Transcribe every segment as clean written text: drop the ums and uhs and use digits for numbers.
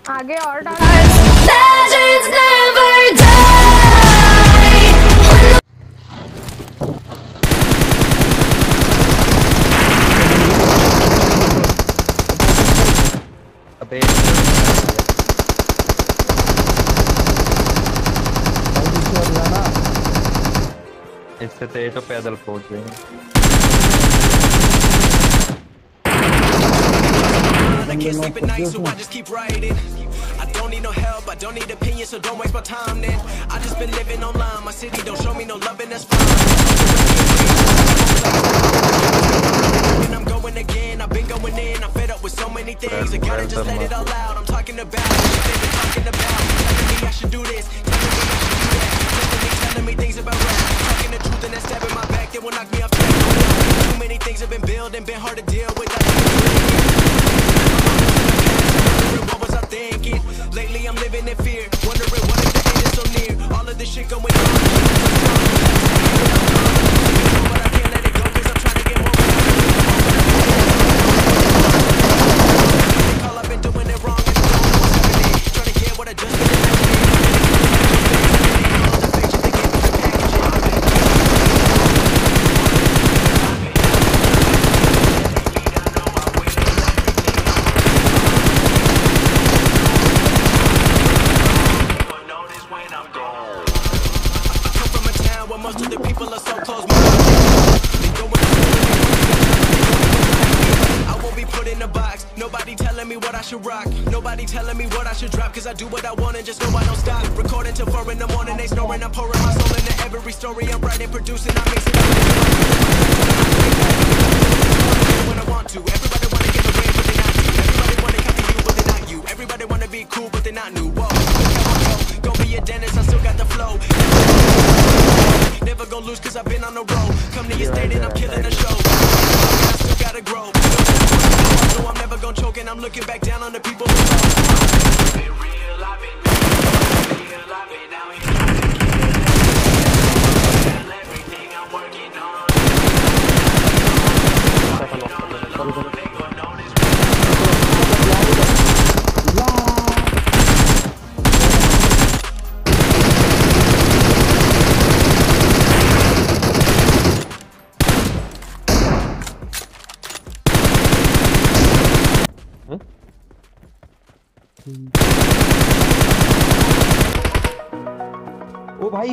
आगे और डाल। Legends never die. अबे इससे तो पैदल पहुंच गए। I can't sleep at night, so I just keep writing. I don't need no help, I don't need opinions, so don't waste my time then. I just been living online, my city don't show me no love and that's fine. And I'm going again, I've been going in, I'm fed up with so many things. I gotta just let it all out, I'm talking about what they've been talking about. Telling me I should do this, telling me I should do that. Telling me things about rap, talking the truth and that stab in my back, that will knock me off track. Too many things have been built and been hard to deal with. What was I thinking? Lately I'm living in fear, wondering what if the end is so near. All of this shit going on, but I can't let it go 'cause I'm trying to get more. All I've been doing it wrong and I don't know what's happening. Trying to get what I just been most of the people are so close. I won't be put in a box. Nobody telling me what I should rock. Nobody telling me what I should drop. 'Cause I do what I want and just know I don't stop. Recording till 4 in the morning, they snoring. I'm pouring my soul into every story I'm writing, producing. I mix it up when I want to. Everybody wanna get away, but they not you. Everybody wanna copy you, but they not you. Everybody wanna be cool, but they not new. Whoa, gonna be a dentist, I still got the flow. Never gonna lose 'cause I've been on the road. Come to your state and I'm killing the show. I still gotta grow. So I'm never gonna choke and I'm looking back down on the people who know. I've been real, I've been real, I've been out here trying to kill everything I'm working on. They gon' notice me. ओ भाई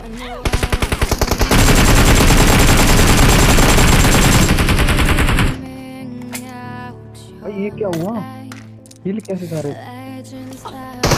भाई ये क्या हुआ? हिल कैसे जा रहे?